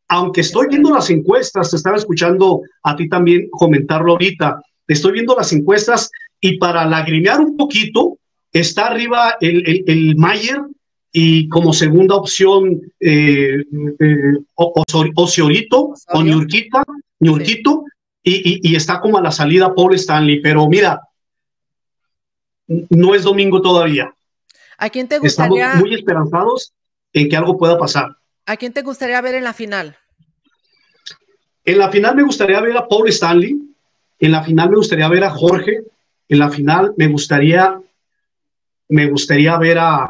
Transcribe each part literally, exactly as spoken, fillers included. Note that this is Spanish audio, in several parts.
aunque estoy viendo las encuestas, te estaba escuchando a ti también comentarlo ahorita, estoy viendo las encuestas y para lagrimear un poquito, está arriba el, el, el Mayer y como segunda opción eh, eh, Ociorito o Niurquita, Niurquito, sí. y, y, y está como a la salida Paul Stanley, pero mira, no es domingo todavía. ¿A quién te gustaría? Estamos muy esperanzados en que algo pueda pasar. ¿A quién te gustaría ver en la final? En la final me gustaría ver a Paul Stanley, en la final me gustaría ver a Jorge, en la final me gustaría, me gustaría ver a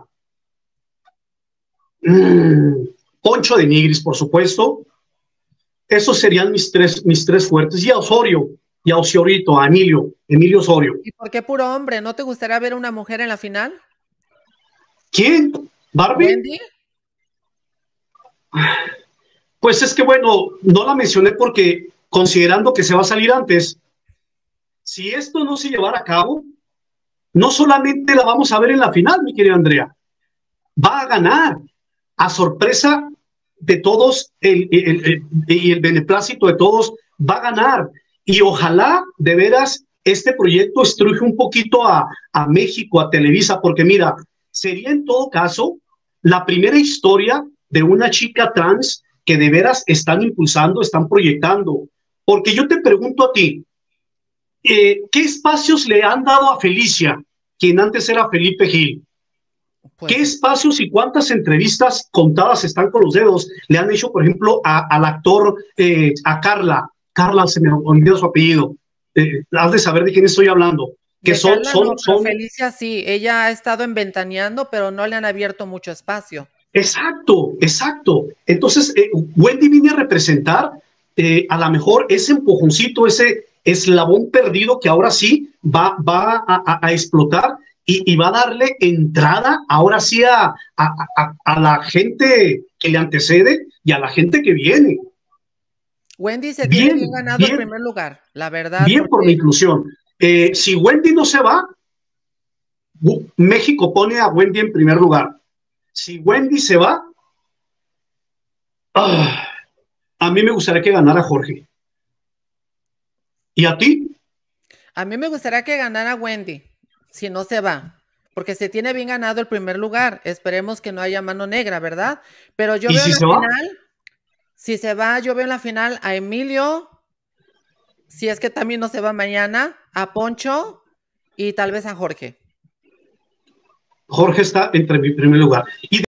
mmm, Poncho de Nigris, por supuesto. Esos serían mis tres, mis tres fuertes. Y a Osorio, y a Ociorito, a Emilio, Emilio Osorio. ¿Y por qué puro hombre? ¿No te gustaría ver a una mujer en la final? ¿Quién? ¿Barbie? ¿Wendy? Pues es que bueno, no la mencioné porque considerando que se va a salir antes, si esto no se llevara a cabo, no solamente la vamos a ver en la final, mi querida Andrea, va a ganar a sorpresa de todos el, el, el, y el beneplácito de todos, va a ganar. Y ojalá de veras este proyecto estruje un poquito a, a México, a Televisa, porque mira, sería en todo caso la primera historia de una chica trans que de veras están impulsando, están proyectando. Porque yo te pregunto a ti, eh, ¿qué espacios le han dado a Felicia, quien antes era Felipe Gil? Pues, ¿qué espacios y cuántas entrevistas contadas están con los dedos le han hecho, por ejemplo, a, al actor, eh, a Carla? Carla, se me olvidó su apellido. Eh, has de saber de quién estoy hablando. Que de son, Carla, son, no, son... Felicia sí, ella ha estado en Ventaneando, pero no le han abierto mucho espacio. Exacto, exacto. Entonces, eh, Wendy viene a representar eh, a lo mejor ese empujoncito, ese eslabón perdido que ahora sí va, va a, a, a explotar y, y va a darle entrada ahora sí a, a, a, a la gente que le antecede y a la gente que viene. Wendy se bien, tiene bien ganado bien, el primer lugar, la verdad. Bien porque... por la inclusión. Eh, sí. Si Wendy no se va, México pone a Wendy en primer lugar. Si Wendy se va, ah, a mí me gustaría que ganara Jorge. ¿Y a ti? A mí me gustaría que ganara Wendy, si no se va, porque se tiene bien ganado el primer lugar. Esperemos que no haya mano negra, ¿verdad? Pero yo veo si en la se final, va? si se va, yo veo en la final a Emilio, si es que también no se va mañana, a Poncho y tal vez a Jorge. Jorge está entre mi primer lugar. Y